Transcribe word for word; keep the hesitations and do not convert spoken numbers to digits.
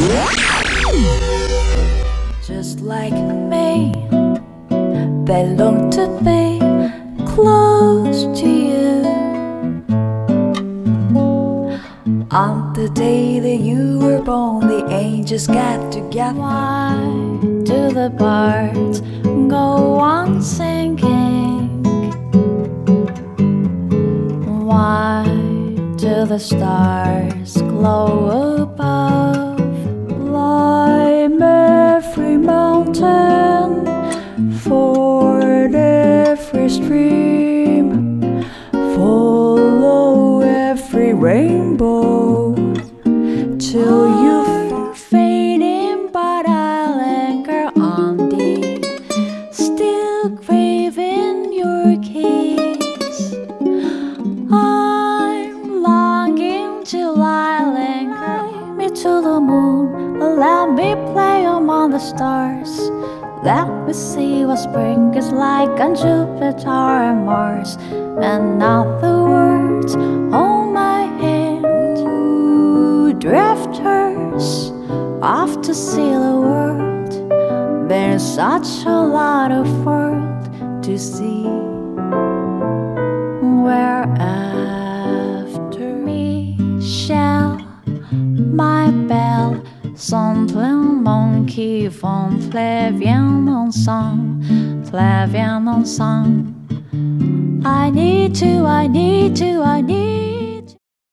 Just like me, they long to be close to you. On the day that you were born, the angels got together. Why do the birds go on singing? Why do the stars glow above? Climb every mountain, ford every stream, follow every rainbow, till you fall fading, but I linger on thee, still craving your kiss. I'm longing till I linger me to the moon, let me play among the stars. Let me see what spring is like on Jupiter and Mars. And now the words hold my hand. Ooh, drifters off to see the world. There's such a lot of world to see. Where after me shall my belle son plein monde qui vont plaire viens ensemble, plaire viens ensemble. I need to, I need to, I need